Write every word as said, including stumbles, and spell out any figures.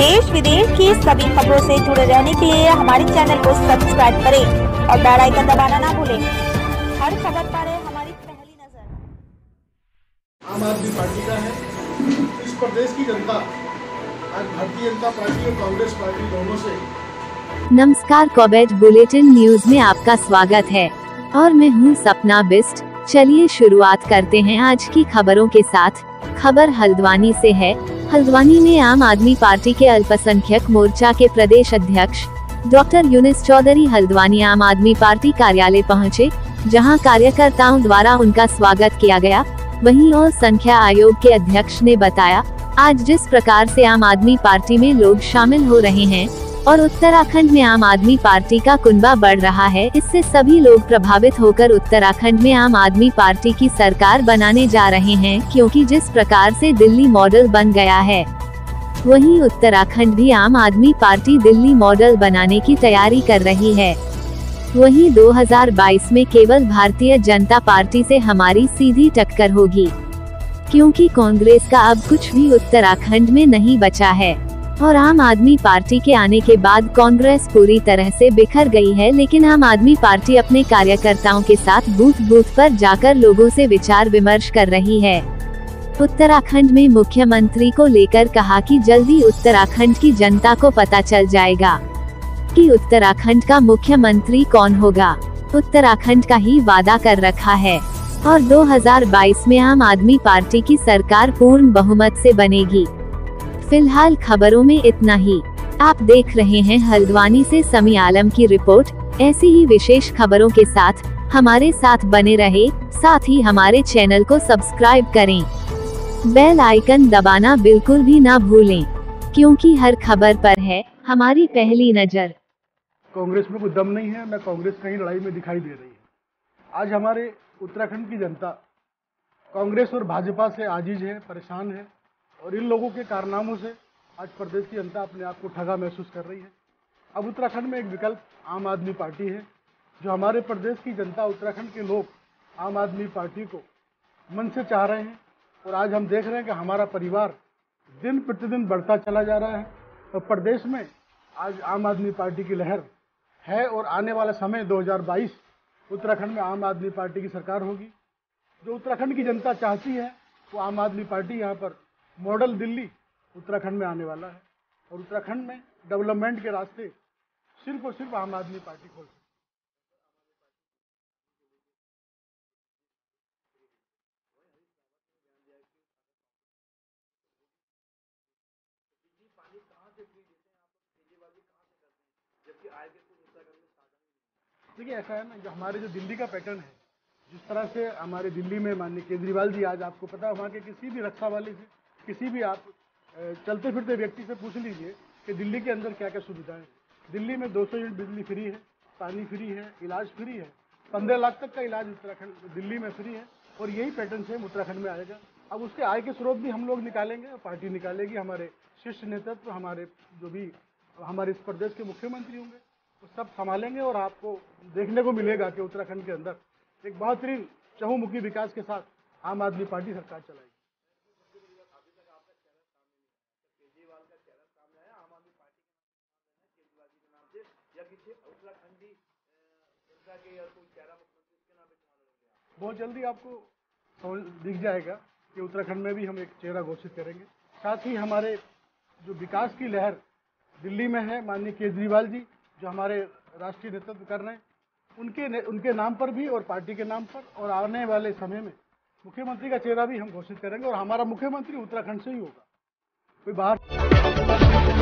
देश विदेश की सभी खबरों से जुड़े रहने के लिए हमारे चैनल को सब्सक्राइब करें और बेल आइकन दबाना ना भूलें। हर खबर पर है हमारी पहली नजर। आम आदमी पार्टी का है। इस प्रदेश की जनता आज भारतीय जनता पार्टी और कांग्रेस पार्टी दोनों से। नमस्कार, कोविड बुलेटिन न्यूज में आपका स्वागत है और मैं हूं सपना बिस्ट। चलिए शुरुआत करते हैं आज की खबरों के साथ। खबर हल्द्वानी से है। हल्द्वानी में आम आदमी पार्टी के अल्पसंख्यक मोर्चा के प्रदेश अध्यक्ष डॉक्टर यूनिस चौधरी हल्द्वानी आम आदमी पार्टी कार्यालय पहुंचे, जहां कार्यकर्ताओं द्वारा उनका स्वागत किया गया। वहीं और संख्या आयोग के अध्यक्ष ने बताया, आज जिस प्रकार से आम आदमी पार्टी में लोग शामिल हो रहे हैं और उत्तराखंड में आम आदमी पार्टी का कुनबा बढ़ रहा है, इससे सभी लोग प्रभावित होकर उत्तराखंड में आम आदमी पार्टी की सरकार बनाने जा रहे हैं, क्योंकि जिस प्रकार से दिल्ली मॉडल बन गया है, वहीं उत्तराखंड भी आम आदमी पार्टी दिल्ली मॉडल बनाने की तैयारी कर रही है। वहीं दो हज़ार बाईस में केवल भारतीय जनता पार्टी से हमारी सीधी टक्कर होगी, क्योंकि कांग्रेस का अब कुछ भी उत्तराखंड में नहीं बचा है और आम आदमी पार्टी के आने के बाद कांग्रेस पूरी तरह से बिखर गई है। लेकिन आम आदमी पार्टी अपने कार्यकर्ताओं के साथ बूथ बूथ पर जाकर लोगों से विचार विमर्श कर रही है। उत्तराखंड में मुख्यमंत्री को लेकर कहा कि जल्दी उत्तराखंड की जनता को पता चल जाएगा कि उत्तराखंड का मुख्यमंत्री कौन होगा। उत्तराखंड का ही वादा कर रखा है और दो हज़ार बाईस में आम आदमी पार्टी की सरकार पूर्ण बहुमत से बनेगी। फिलहाल खबरों में इतना ही। आप देख रहे हैं हल्द्वानी से समी आलम की रिपोर्ट। ऐसी ही विशेष खबरों के साथ हमारे साथ बने रहे, साथ ही हमारे चैनल को सब्सक्राइब करें। बेल आइकन दबाना बिल्कुल भी ना भूलें, क्योंकि हर खबर पर है हमारी पहली नजर। कांग्रेस में कोई दम नहीं है, न कांग्रेस कहीं लड़ाई में दिखाई दे रही है। आज हमारे उत्तराखंड की जनता कांग्रेस और भाजपा से आजिज है, परेशान है और इन लोगों के कारनामों से आज प्रदेश की जनता अपने आप को ठगा महसूस कर रही है। अब उत्तराखंड में एक विकल्प आम आदमी पार्टी है। जो हमारे प्रदेश की जनता, उत्तराखंड के लोग आम आदमी पार्टी को मन से चाह रहे हैं और आज हम देख रहे हैं कि हमारा परिवार दिन प्रतिदिन बढ़ता चला जा रहा है और प्रदेश में आज आम आदमी पार्टी की लहर है और आने वाला समय दो हज़ार बाईस उत्तराखंड में आम आदमी पार्टी की सरकार होगी। जो उत्तराखंड की जनता चाहती है वो आम आदमी पार्टी यहाँ पर मॉडल दिल्ली उत्तराखंड में आने वाला है और उत्तराखंड में डेवलपमेंट के रास्ते सिर्फ और सिर्फ आम आदमी पार्टी खोल सकती है। देखिए ऐसा है ना, जो हमारे जो दिल्ली का पैटर्न है, जिस तरह से हमारे दिल्ली में माननीय केजरीवाल जी, आज आपको पता है वहाँ के किसी भी रक्षा वाले से, किसी भी आप चलते फिरते व्यक्ति से पूछ लीजिए कि दिल्ली के अंदर क्या क्या सुविधाएं हैं। दिल्ली में दो सौ यूनिट बिजली फ्री है, पानी फ्री है, इलाज फ्री है, पंद्रह लाख तक का इलाज उत्तराखंड दिल्ली में फ्री है और यही पैटर्न से उत्तराखंड में आएगा। अब उसके आय के स्रोत भी हम लोग निकालेंगे, पार्टी निकालेगी, हमारे शीर्ष नेतृत्व, हमारे जो भी हमारे इस प्रदेश के मुख्यमंत्री होंगे वो सब संभालेंगे और आपको देखने को मिलेगा कि उत्तराखंड के अंदर एक बेहतरीन चहुमुखी विकास के साथ आम आदमी पार्टी सरकार चलाएगी। बहुत जल्दी आपको दिख जाएगा कि उत्तराखंड में भी हम एक चेहरा घोषित करेंगे। साथ ही हमारे जो विकास की लहर दिल्ली में है, माननीय केजरीवाल जी जो हमारे राष्ट्रीय नेतृत्व कर रहे हैं, उनके उनके नाम पर भी और पार्टी के नाम पर और आने वाले समय में मुख्यमंत्री का चेहरा भी हम घोषित करेंगे और हमारा मुख्यमंत्री उत्तराखंड से ही होगा, कोई बाहर